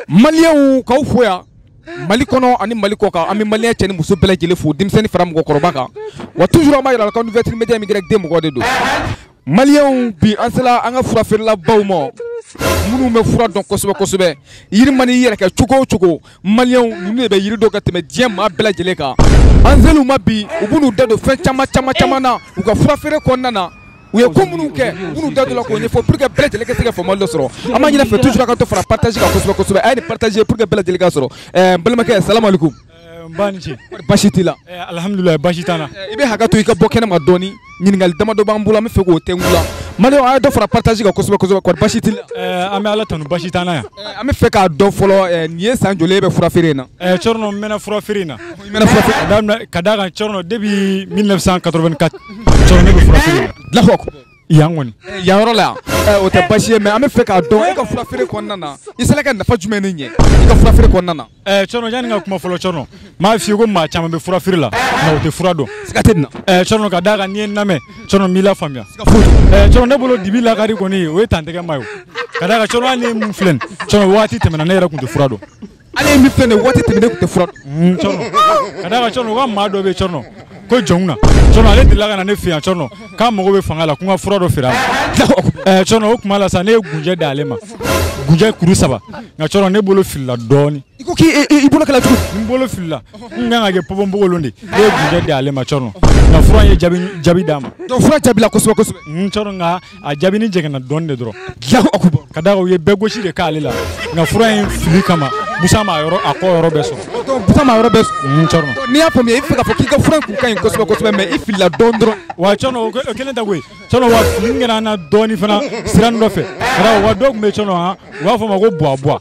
Malien k'aw fo yan Mali kɔnɔ ani Mali kɔ kan an bɛ malien cɛ ni muso bɛɛ lajɛlen fo denmisɛnnin fara mɔgɔkɔrɔba kan wa toujours an b'a yira k'an Nouvelle Média min den mɔgɔ de don Malien bi an sela an ka fura feerela baw ma minnu bɛ fura dɔn kosɛbɛ kosɛbɛ yiri mani yɛrɛ kɛ cogo o cogo Malien ninnu de bɛ yiri dɔn ka tɛmɛ diɲɛ maa bɛɛ lajɛlen kan an selu ma bi u b'u da don fɛn caman na u ka fura feere kɔnɔna na u ye ko minnu kɛ minnu da don la k'o ɲɛfɔ pour que bɛɛ lajɛlen ka se ka faamuyali dɔ sɔrɔ an b'a ɲini fɛ toujours ka to fara partage kan kosɛbɛ kosɛbɛ a ye nin partager pour que bɛɛ lajɛlen ka sɔrɔ n balimakɛ salamu alaikum basi t'i la alhamdulilayi basi t'an na i bɛ hakɛ to i ka bɔ kɛnɛma dɔɔni ɲininkali damadɔ b'an bolo an bɛ fɛ k'o tɛnku la Malien a ye dɔ fara partage kan kosɛbɛ kosɛbɛ kɔni basi t'i la an bɛ ala tanu basi t'an na yan an bɛ fɛ k'a dɔn fɔlɔ nin ye san joli e bɛ fura feere in na Cɔrɔnɔ n mɛnna fura feere in na i mɛnna fura feere ka d'a kan Cɔrɔnɔ depuis 1984 Cɔrɔnɔ ne bɛ fura feere in na Allahu akbar yan kɔni yan yɔrɔ la yan o tɛ basi ye mais an bɛ fɛ k'a dɔn e ka fura feere kɔnɔna na i sera ka nafa jumɛn de ɲɛ i ka fura feere kɔnɔna na Cɔrɔnɔ yanni ka kuma fɔlɔ Cɔrɔnɔ m'a f'i ye ko maa caman bɛ fura feere la nka o tɛ fura dɔn siga tɛ nin na Cɔrɔnɔ ka d'a kan n'i ye n lamɛn Cɔrɔnɔ n b'i lafaamuya Cɔrɔnɔ ne bolo dibi lakari kɔni o ye tantɛgɛ ma ye o ka d'a kan Cɔrɔnɔ hali ni ye mun filɛ nin Cɔrɔnɔ waati tɛmɛna ne yɛrɛ tun tɛ fura dɔn ale ye min filɛ nin ye waati tɛmɛnen tun tɛ fura dɔn Cɔrɔnɔ ka d'a kan Cɔrɔnɔ u ka maa dɔ bɛ yen Cɔrɔnɔ ko jɔnw na Cɔrɔnɔ ale delila ka na ne fɛ yan Cɔrɔnɔ k'a mago bɛ fanga la ko n ka fura dɔ feere a ma Cɔrɔnɔ o tuma la sa ne ye gunjɛ da ale ma gunjɛ kuru 3 nka Cɔrɔnɔ ne bolo filila dɔɔni i ko k'i bolo kɛla cogo n bolo filila n kan ka kɛ pɔpɔnpɔgɔlon de ne ye gunjɛ da ale ma Cɔrɔnɔ nka fura ye jaabi d'a ma donc fura jaabila kosɛbɛ kosɛbɛ Cɔrɔnɔ nka a jaabini jɛngɛnna dɔɔni de dɔrɔn Allahu akbar ka d'a kan u ye bɛɛ gosi de k'ale la nka fura in fili kama Musa m'a yɔrɔ a kɔ yɔrɔ bɛɛ sɔrɔ donc Musa m'a yɔrɔ bɛɛ sɔrɔ Cɔrɔnɔ n'i y'a faamuya i bɛ fɛ k'a fɔ k'i ka fura in kun ka ɲi kosɛbɛ kosɛbɛ mais i filila dɔɔni dɔrɔn wa Cɔrɔnɔ o kelen tɛ koyi Cɔrɔnɔ wa fili kɛra an na dɔɔni fana siran dɔ fɛ ka d'a kan wa dɔ tun bɛ Cɔrɔnɔ han u b'a fɔ ma ko buwa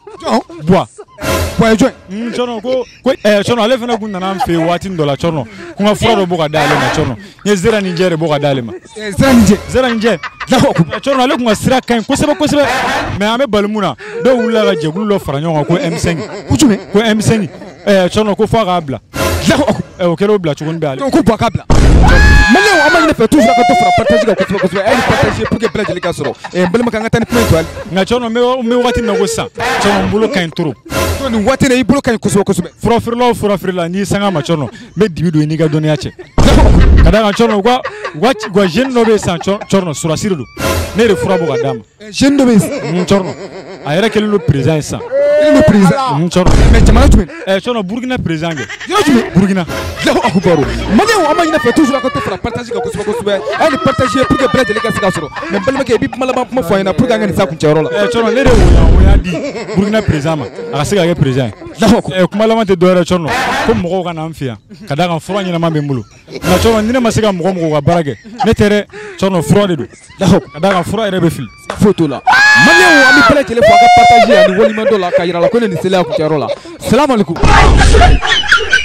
Buwa ye jɔn Cɔrɔnɔ ko Cɔrɔnɔ ale fana kun nana an fɛ yen waati dɔ la Cɔrɔnɔ ko n ka fura dɔ bɔ ka d'ale ma Cɔrɔnɔ n ye zera ni jɛ de bɔ ka d'ale ma zera ni jɛ Cɔrɔnɔ ale kun ka sira ka ɲi kosɛbɛ kosɛbɛ mais an bɛ bali mun na dɔw wulila ka jɛkulu dɔ fara ɲɔgɔn kan ko M5 ko M5 Cɔrɔnɔ ko f'a k'a bila o kɛra o bila cogo bɛ ale donc ko Buwa k'a bila Malien an b'a ɲini fɛ toujours ka to fara partage kan kosɛbɛ kosɛbɛ a ye nin partager pour que bɛɛ lajɛlen ka sɔrɔ n balimakɛ an ka taa ni kuma in to hali nka Cɔrɔnɔ n bɛ waati min na ko sisan Cɔrɔnɔ n bolo ka ɲi trop donc nin waati in na i bolo ka ɲi kosɛbɛ kosɛbɛ fura feerela o fura feerela n'i sanga ma Cɔrɔnɔ n bɛ dibi don i n'i ka dɔnniya cɛ ka d'a kan Cɔrɔnɔ u ka jeune dɔ bɛ yen sisan Cɔrɔnɔ surasi de don ne de fura bɔ ka d'a ma jeune dɔ bɛ yen sisan Cɔrɔnɔ a yɛrɛ kɛlen don président ye sisan Cɔrɔnɔ mais jamana jumɛn Cɔrɔnɔ Burukina président kɛ yɔrɔ jumɛn Burukina Allahu akbar Malien an b'a ɲini fɛ toujours ka to fara partage kan kosɛbɛ kosɛbɛ a ye nin partager pour que bɛɛ lajɛlen ka se ka sɔrɔ mais balimakɛ i bɛ kuma laban kuma fɔ an ɲɛna pour que an ka nin s'a kuncɛyɔrɔ la Cɔrɔnɔ ne de woya di Burukina président ma a ka se ka kɛ président ye kuma laban tɛ dɔwɛrɛ Cɔrɔnɔ ko mɔgɔw ka na an fɛ yan ka d'a kan fura ɲɛnama bɛ n bolo nka Cɔrɔnɔ ni ne ma se ka mɔgɔ ka baara kɛ ne tɛ dɛ Cɔrɔnɔ fura de don ka d'a kan fura yɛrɛ bɛ fili foyi t'o la Malien an bɛ bɛɛ lajɛlen fɔ a ka partager ani waleɲuman dɔ la k'a yira la ko ne nin selen a kuncɛyɔrɔ la salamu alaikum